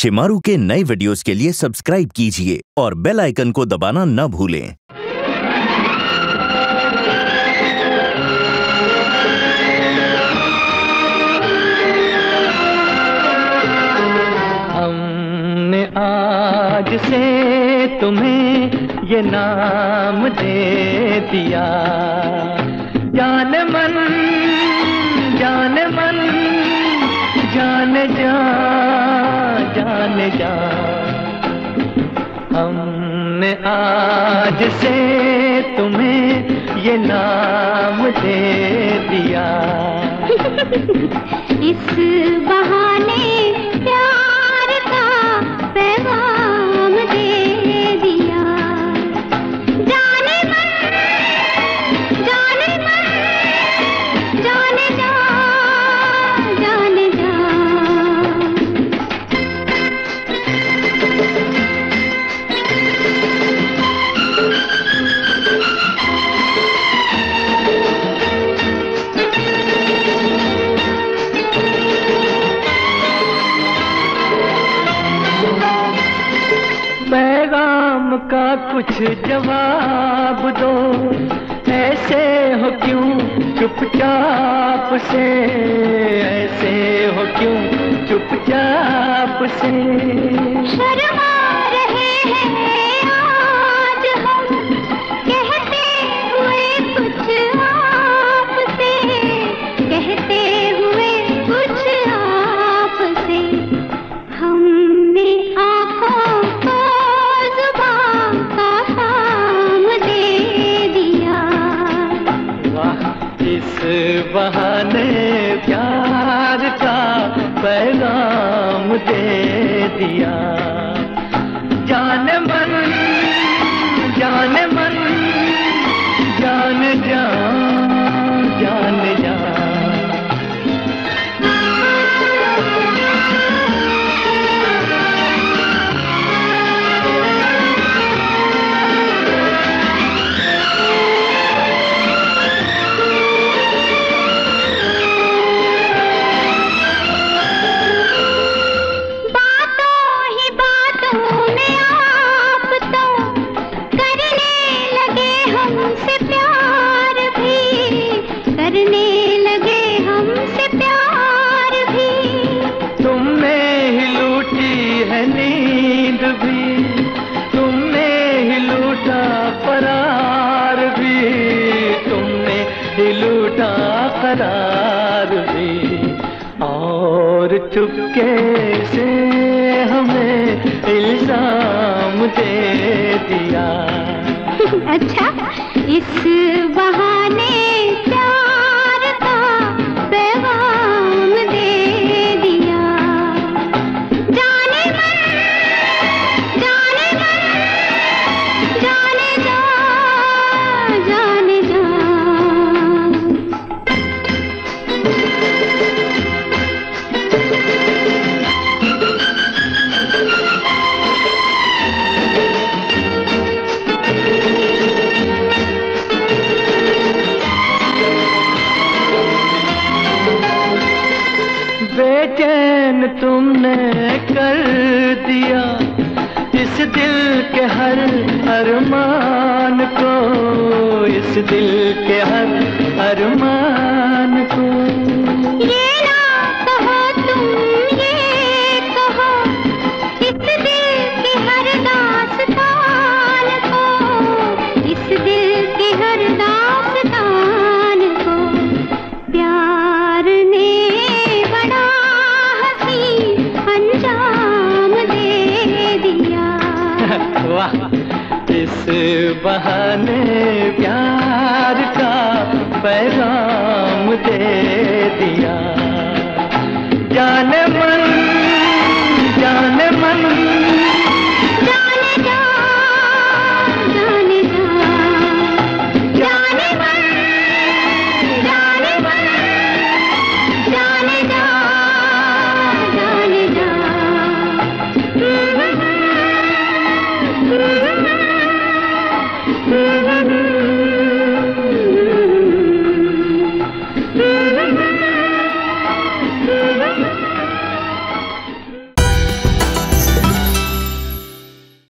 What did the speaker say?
शिमारू के नए वीडियोस के लिए सब्सक्राइब कीजिए और बेल आइकन को दबाना न भूलें। हमने आज से तुम्हें ये नाम दे दिया, जाने मन जाने मन जाने जा जाने जा। हमने आज से तुम्हें ये नाम दे दिया। इस बहाने प्यार का पैगाम दे दिया, जाने मन जाने मन जाने जा जाने जा। पैगाम का कुछ जवाब दो, ऐसे हो क्यों चुपचाप से, ऐसे हो क्यों चुपचाप से। शर्मा रहे हैं आज हम कहते हुए कुछ आपसे, कहते हुए कुछ आपसे। हमने आँखों को जुबान का काम दे दिया। वाह, इस बहाने प्यार का पैगाम दे दिया। जाने मन जाने मन जाने जा जाने जा। नींद भी तुमने ही लूटा, करार भी तुमने ही लूटा, करार भी। और चुपके से हमें इल्जाम दे दिया। अच्छा, इस बहाने प्यार का पैगाम दे दिया, जाने मन जाने मन जाने जा जाने जा। बेचैन तुमने कर दिया इस दिल के हर अरमान को, इस दिल के हर अरमान को। ये ना कहो तुम ये कहो, इस दिल के हर दास्तान को, इस दिल के हर दास्तान को। प्यार ने बड़ा हसीन अंजाम दे दिया। वाह, इस बहाने प्यार का पैगाम